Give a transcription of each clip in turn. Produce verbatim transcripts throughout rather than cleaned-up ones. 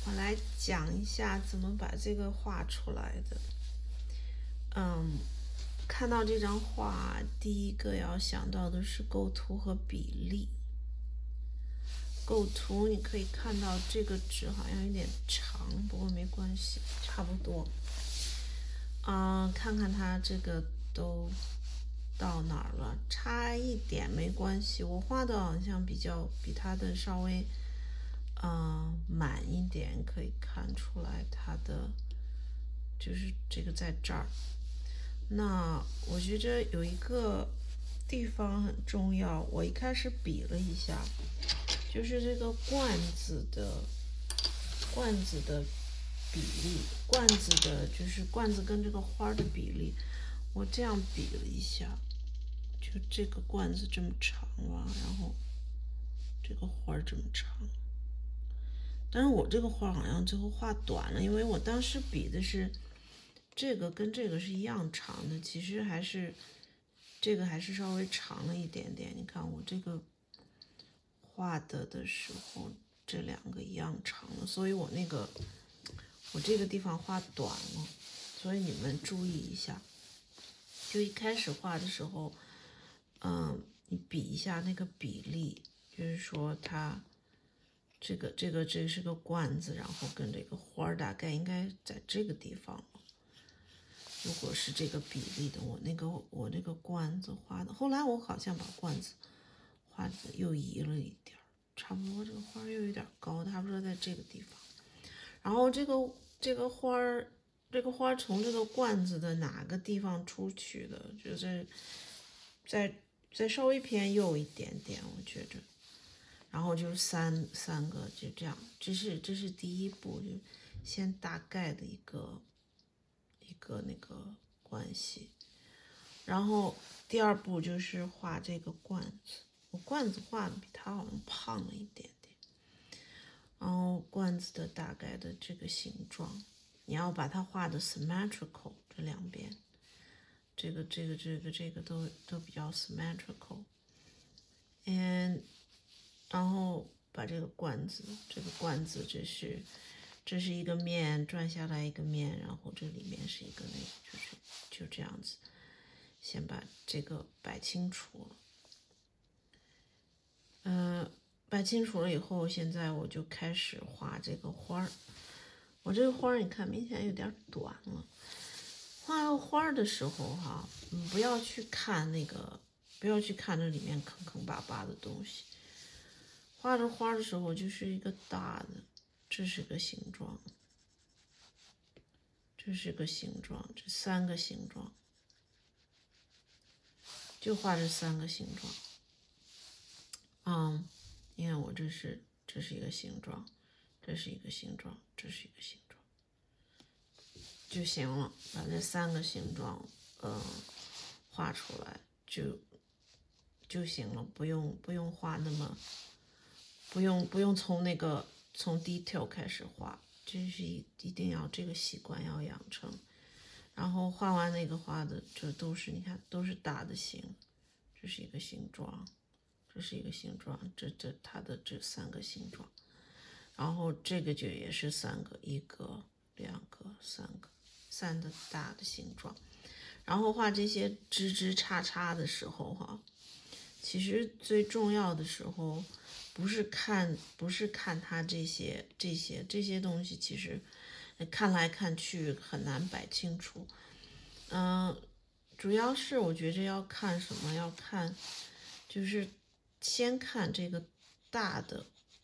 我来讲一下怎么把这个画出来的。嗯，看到这张画，第一个要想到的是构图和比例。构图你可以看到这个纸好像有点长，不过没关系，差不多。嗯，看看它这个都到哪儿了，差一点没关系。我画的好像比较比它的稍微嗯满一点，可以看出来它的就是这个在这儿。那我觉着有一个地方很重要，我一开始比了一下，就是这个罐子的罐子的比例，罐子的就是罐子跟这个花的比例，我这样比了一下，就这个罐子这么长吧，然后这个花这么长。但是我这个花好像最后画短了，因为我当时比的是这个跟这个是一样长的，其实还是这个还是稍微长了一点点。你看我这个画的的时候，这两个一样长了，所以我那个我这个地方画短了，所以你们注意一下。就一开始画的时候，嗯，你比一下那个比例，就是说它这个这个这是个罐子，然后跟这个花大概应该在这个地方。如果是这个比例的，我那个我那个罐子画的，后来我好像把罐子画的又移了一点，差不多这个花又有点高，差不多在这个地方。然后这个这个花儿，这个花从这个罐子的哪个地方出去的，就是再再稍微偏右一点点，我觉着。然后就是三三个，就这样，这是这是第一步，就先大概的一个一个那个关系。然后第二步就是画这个罐子，我罐子画的比它好像胖了一点点。然后罐子的大概的这个形状，你要把它画的 symmetrical， 这两边，这个这个这个这个都都比较 symmetrical。嗯，然后把这个罐子，这个罐子这是这是一个面转下来一个面，然后这里面是一个那个，就是就这样子，先把这个摆清楚了。嗯、呃，摆清楚了以后，现在我就开始画这个花儿。我这个花儿你看明显有点短了。画花的时候哈，嗯，不要去看那个，不要去看这里面坑坑巴巴的东西。画着花的时候就是一个大的，这是个形状，这是个形状，这三个形状，就画这三个形状。嗯，你看我这是这是一个形状，这是一个形状，这是一个形状，就行了。把这三个形状，嗯，画出来就就行了，不用不用画那么。不用不用从那个从 detail 开始画，这是一一定要这个习惯要养成。然后画完那个画的，这都是你看都是大的形，这是一个形状，这是一个形状，这这它的这三个形状，然后这个就也是三个，一个两个三个三的大的形状。然后画这些枝枝杈杈的时候哈，其实最重要的时候。不是看，不是看它这些这些这些东西，其实看来看去很难摆清楚。嗯、呃，主要是我觉着要看什么？要看，就是先看这个大的，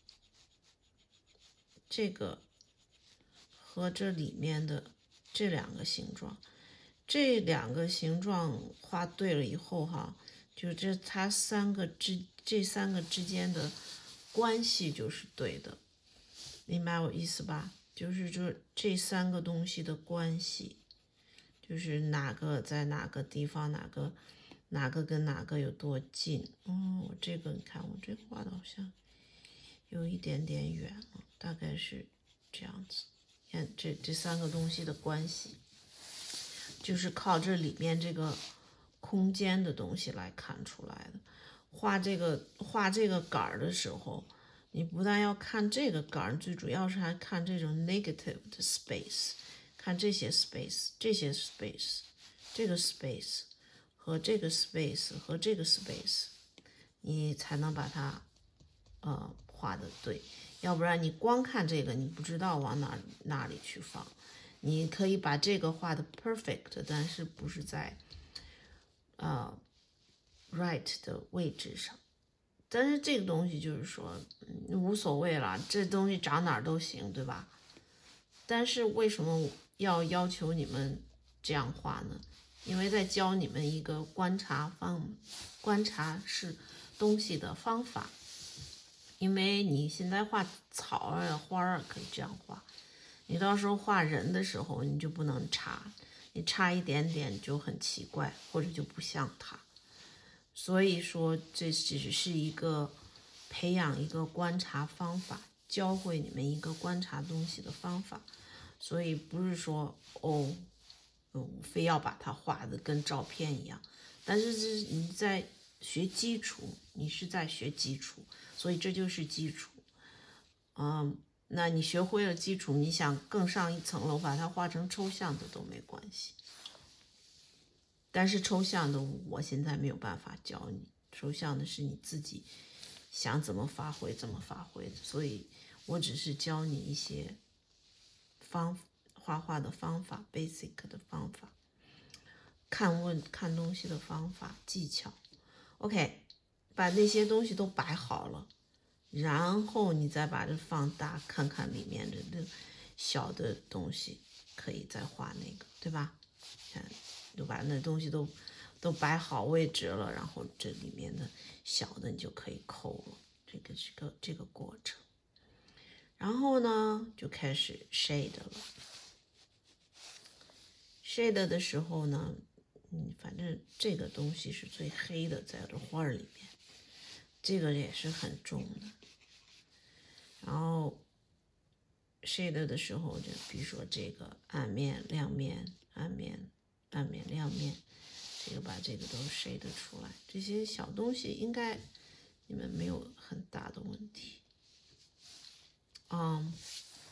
这个和这里面的这两个形状，这两个形状画对了以后哈，就这它三个之这三个之间的。关系就是对的，明白我意思吧？就是这这三个东西的关系，就是哪个在哪个地方，哪个哪个跟哪个有多近。哦，我这个你看，我这画的好像有一点点远了，大概是这样子。看这这三个东西的关系，就是靠这里面这个空间的东西来看出来的。画这个画这个杆儿的时候， 你不但要看这个杆，最主要是还看这种 negative 的 space， 看这些 space， 这些 space， 这个 space 和这个 space 和这个 space， 你才能把它呃画的对，要不然你光看这个，你不知道往哪哪里去放。你可以把这个画的 perfect， 但是不是在呃 right 的位置上。但是这个东西就是说、嗯、无所谓了，这东西长哪儿都行，对吧？但是为什么要要求你们这样画呢？因为在教你们一个观察方观察是东西的方法。因为你现在画草啊花儿可以这样画，你到时候画人的时候你就不能差，你差一点点就很奇怪，或者就不像他。所以说这只是一个培养一个观察方法，教会你们一个观察东西的方法。所以不是说哦，非要把它画的跟照片一样，但是是你在学基础，你是在学基础，所以这就是基础。嗯，那你学会了基础，你想更上一层楼，把它画成抽象的都没关系。但是抽象的我现在没有办法教你，抽象的是你自己想怎么发挥怎么发挥的，所以我只是教你一些方画画的方法 basic 的方法，看问看东西的方法技巧。 OK， 把那些东西都摆好了，然后你再把这放大，看看里面的那小的东西，可以再画那个，对吧？看，就把那东西都都摆好位置了，然后这里面的小的你就可以抠了，这个是个这个过程。然后呢，就开始 shade 了。shade 的时候呢，嗯，反正这个东西是最黑的，在这画里面，这个也是很重的。然后 shade 的时候，就比如说这个暗面、亮面、暗面、暗面、亮面，这个把这个都 shade 出来，这些小东西应该你们没有很大的问题。嗯，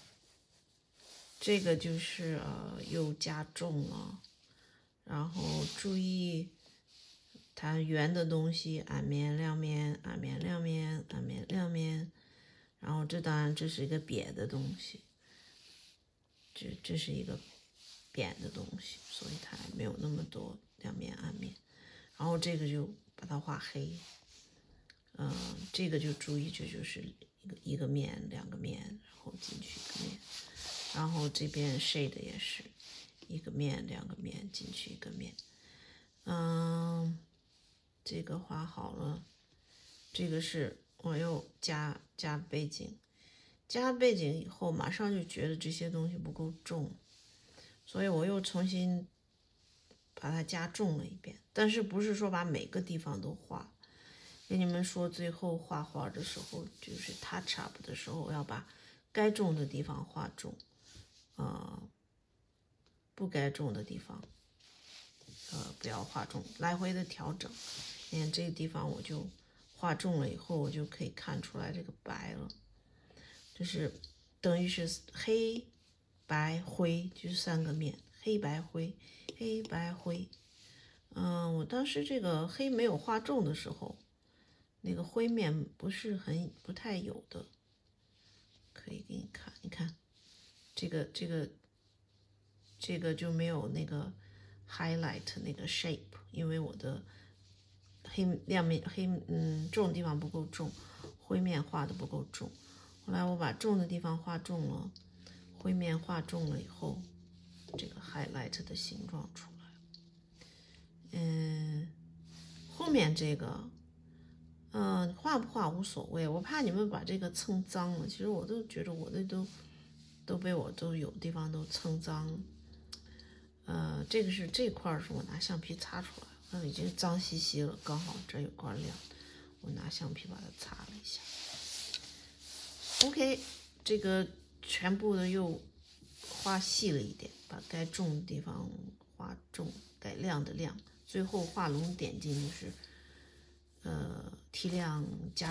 这个就是呃又加重了，然后注意它圆的东西，暗面、亮面、暗面、亮面、暗面、亮面。然后这当然这是一个瘪的东西，这这是一个扁的东西，所以它没有那么多亮面暗面。然后这个就把它画黑，嗯、呃，这个就注意，这就是一个一个面两个面，然后进去一个面。然后这边 shade 也是一个面两个面进去一个面。嗯，这个画好了，这个是我又加加背景，加背景以后马上就觉得这些东西不够重，所以我又重新把它加重了一遍。但是不是说把每个地方都画，跟你们说最后画画的时候，就是 touch up 的时候要把该重的地方画重，呃，不该重的地方呃不要画重，来回的调整。你看这个地方我就画重了以后，我就可以看出来这个白了，就是等于是黑白灰，就是三个面，黑白灰黑白灰。嗯，我当时这个黑没有画重的时候，那个灰面不是很不太有的，可以给你看，你看这个这个这个就没有那个 highlight 那个 shape， 因为我的黑亮面黑嗯重的地方不够重，灰面画的不够重。后来我把重的地方画重了，灰面画重了以后，这个 highlight 的形状出来了。嗯，后面这个嗯，画不画无所谓，我怕你们把这个蹭脏了。其实我都觉得我的都都被我都有地方都蹭脏了。呃，这个是这块是我拿橡皮擦出来，那已经脏兮兮了，刚好这有块亮，我拿橡皮把它擦了一下。OK， 这个全部的又画细了一点，把该重的地方画重，该亮的亮，最后画龙点睛就是。呃，提亮加重，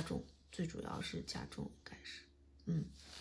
最主要是加重应该是，嗯。